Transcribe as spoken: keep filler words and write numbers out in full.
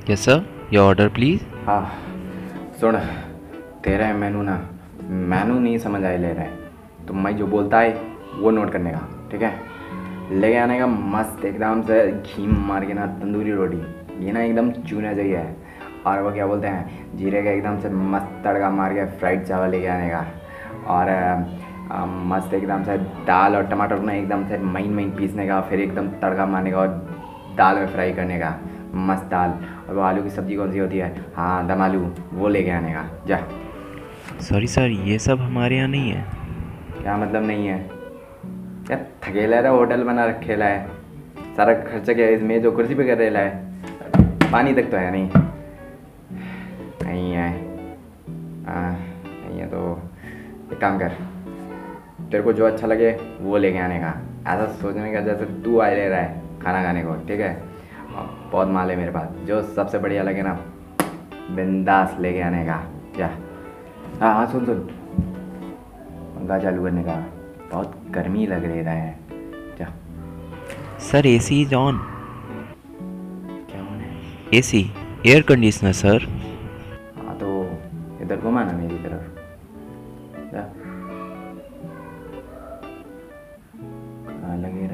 Yes sir, your order please. हाँ सुन, तेरा मेनू ना मेनू नहीं समझ आए ले रहा है, तो मैं जो बोलता है वो नोट करने का, ठीक है। लेके आने का मस्त एकदम से घी मार के ना तंदूरी रोटी, ये ना एकदम चूना चाहिए है। और वो क्या बोलते हैं, जीरे का एकदम से मस्त तड़का मार के फ्राइड चावल लेके आने का। और अ, अ, मस्त एकदम से दाल और टमाटर को ना एकदम से महीन महीन पीसने का, फिर एकदम तड़का मारने का और दाल में फ्राई करने का। मस्त दाल। और वो आलू की सब्ज़ी कौन सी होती है, हाँ दम आलू, वो लेके आने का जा। सॉरी सर, ये सब हमारे यहाँ नहीं है। क्या मतलब नहीं है यार, थकेला रहा होटल बना रखेला है, सारा खर्चा क्या है इसमें जो कुर्सी पे कर रेला है, पानी तक तो है नहीं। नहीं है, हाँ नहीं है तो एक काम कर, तेरे को जो अच्छा लगे वो लेके आने का। ऐसा सोचने का जैसे तू आ ले रहा है खाना खाने को, ठीक है। और बहुत माल है मेरे पास, जो सबसे बढ़िया लगे ना बिंदास लेके आने का जा। हाँ हाँ सुन सुन, पंखा चालू करने का, बहुत गर्मी लग रही है जा। Sir, AC is on. क्या होना है? AC, air conditioner sir. हाँ तो इधर घुमा ना मेरी तरफ जा। कहाँ लगे